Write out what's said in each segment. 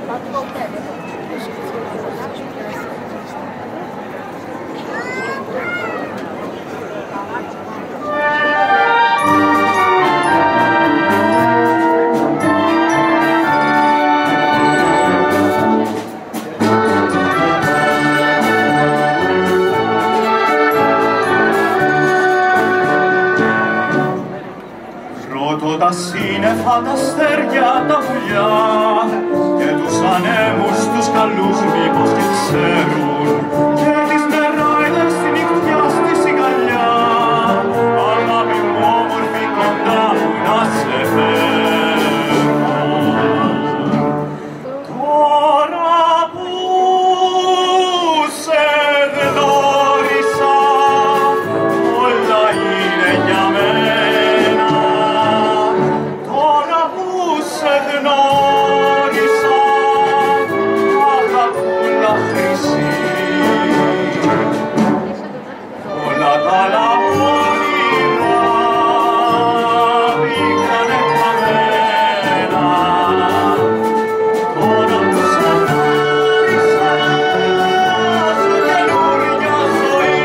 Τα σύννεφα, τα αστέρια, τα πουλιά και τους ανέμους τους καλούς μήπως και ξέρουν και τις νεράιδες στη νυχτιά στη σιγαλιά αγάπη μου όμορφη κοντά μου να σε φέρουν. Τώρα που σε γνώρισα όλα είναι για μένα. Γνώρισα αγαπούλα χρυσή όλα τα άλλα όνειρα πήγανε χαμένα. Τώρα που σε γνώρισα σε καινούρια ζωή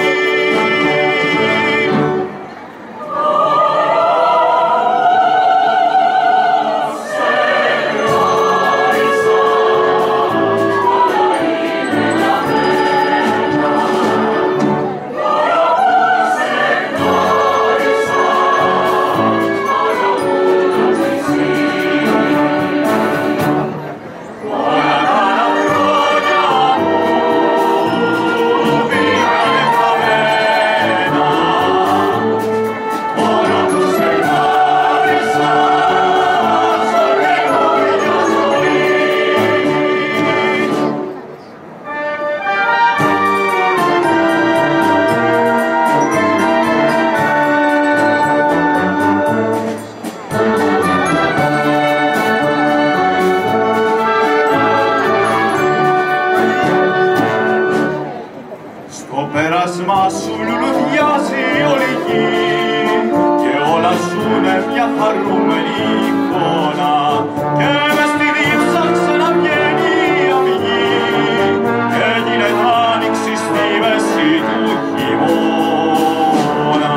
πέρασμα σου λουλουδιάζει όλη γη και όλα ζουνε μια χαρούμενη εικόνα και μες στη δίψα ξαναβγαίνει η αυγή και γίνεται άνοιξη στη μέση του χειμώνα.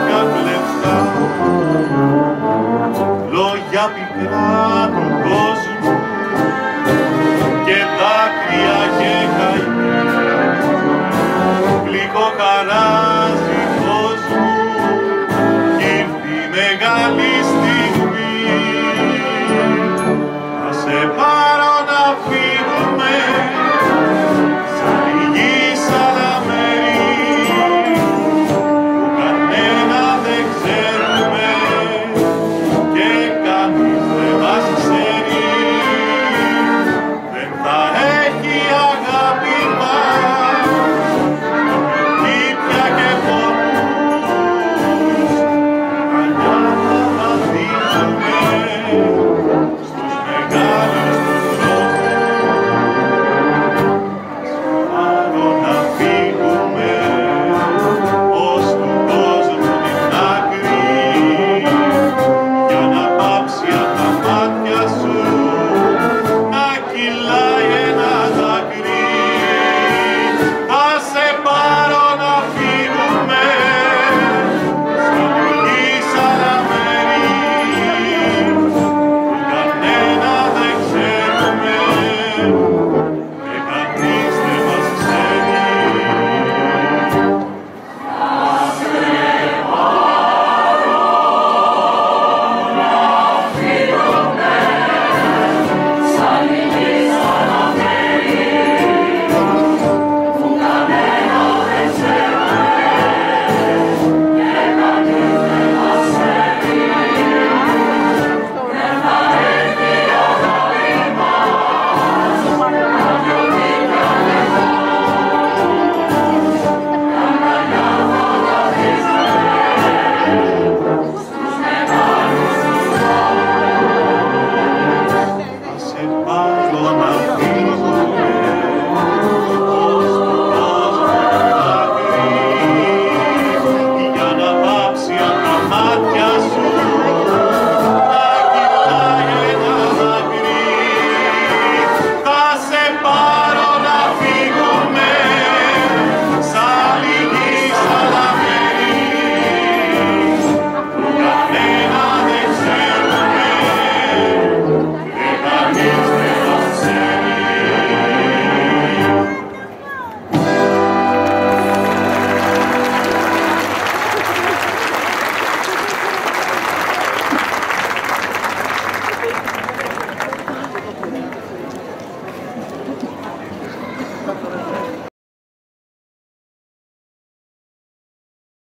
Λόγια πικρά τον κόσμο